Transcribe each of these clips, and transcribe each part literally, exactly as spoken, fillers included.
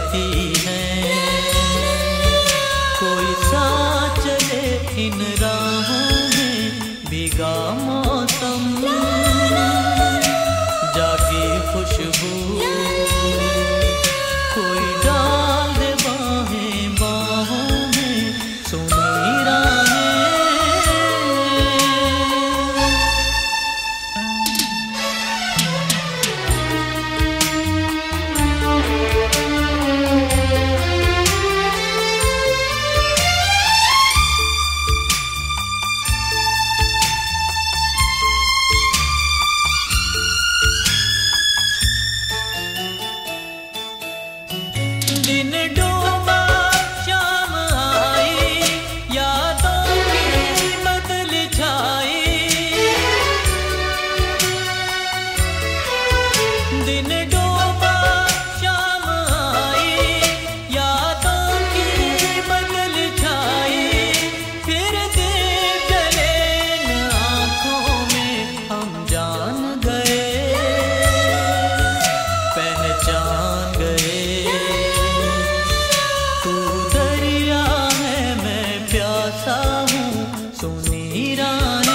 कहती है कोई सा चले इन राहों में भीगा मौसम, जागी खुशबू कोई डाल दे बाहें बाहों में सुनी राहें। दिन डूबा शाम आई, यादों की बदल छाई। दिन डूबा शाम आई, यादों की बदल छाई। फिर दिल जले न आँखों में हम जान गए, पहचान गए। सुनी राहें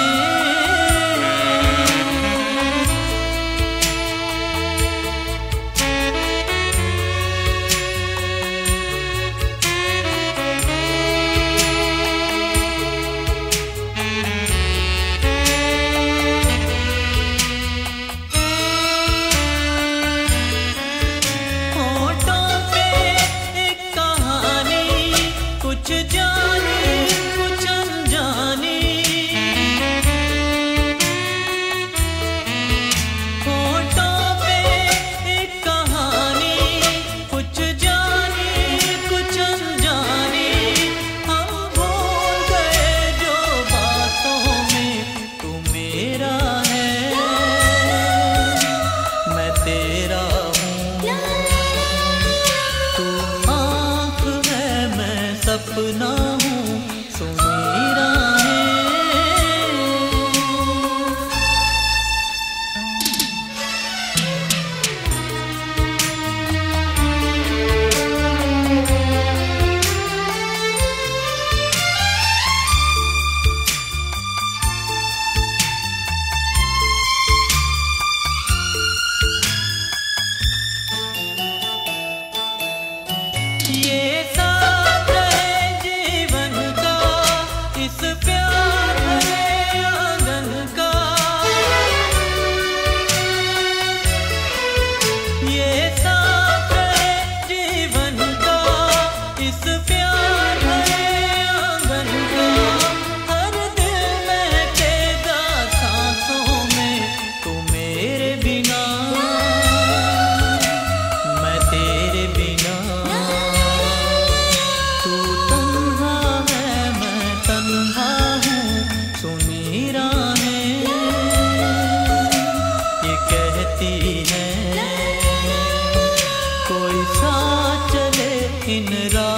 होठों पे एक कहानी, कुछ जानी कुछ अनजानी। होठों पे एक कहानी, कुछ जानी कुछ अनजानी। हम भूल गए जो बातों में तू मेरा है, मैं तेरा हूँ। तू आँख है मैं सपना हूँ, सुनी राहें। ये साथ है जीवन का, इस प्यार भरे आंगन का। ये साथ है जीवन का, इस प्यार भरे आंगन का। हर दिल महकेगा सांसों में तू मेरे बिना, मैं तेरे बिना। तू तन्हा है मैं तन्हा हूँ, सुनी राहें। ये कहती है कोई सा चले इन राहों